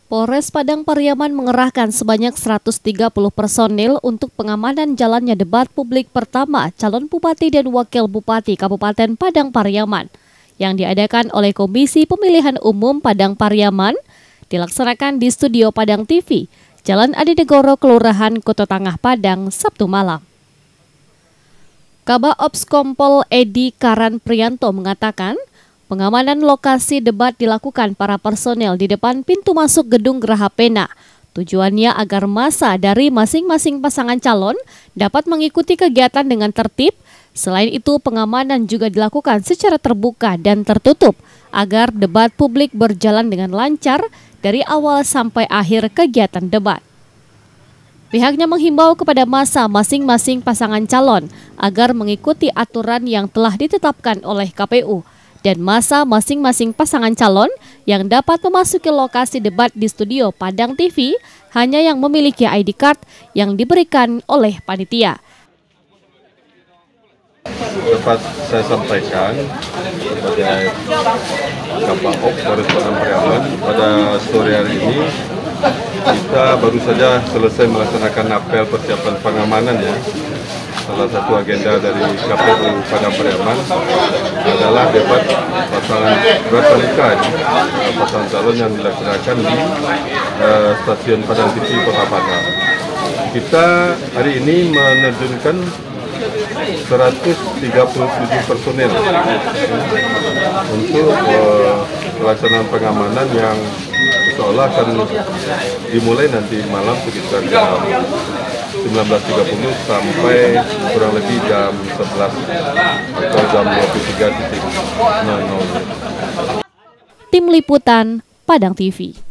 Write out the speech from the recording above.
Polres Padang Pariaman mengerahkan sebanyak 130 personil untuk pengamanan jalannya debat publik pertama calon bupati dan wakil bupati Kabupaten Padang Pariaman yang diadakan oleh Komisi Pemilihan Umum Padang Pariaman dilaksanakan di Studio Padang TV, Jalan Adinegoro, Kelurahan Kota Tangah Padang, Sabtu malam. Kabak Ops Kompol Edi Karan Prianto mengatakan, pengamanan lokasi debat dilakukan para personel di depan pintu masuk gedung Geraha Pena. Tujuannya agar massa dari masing-masing pasangan calon dapat mengikuti kegiatan dengan tertib. Selain itu, pengamanan juga dilakukan secara terbuka dan tertutup agar debat publik berjalan dengan lancar dari awal sampai akhir kegiatan debat. Pihaknya menghimbau kepada massa masing-masing pasangan calon agar mengikuti aturan yang telah ditetapkan oleh KPU. Dan massa masing-masing pasangan calon yang dapat memasuki lokasi debat di Studio Padang TV hanya yang memiliki ID card yang diberikan oleh panitia. Dapat saya sampaikan sebagai Kabak Ops Polres Padang Pariaman, pada sore hari ini kita baru saja selesai melaksanakan apel persiapan pengamanan ya. Salah satu agenda dari KPU Padang Pariaman adalah debat pasangan berpernikahan pasangan calon yang dilaksanakan di stasiun Padang TV Kota Padang. Kita hari ini menerjunkan 137 personel untuk pelaksanaan pengamanan yang seolah akan dimulai nanti malam sekitar jam 19.30 sampai kurang lebih jam 11 atau jam 23.00. Tim Liputan Padang TV.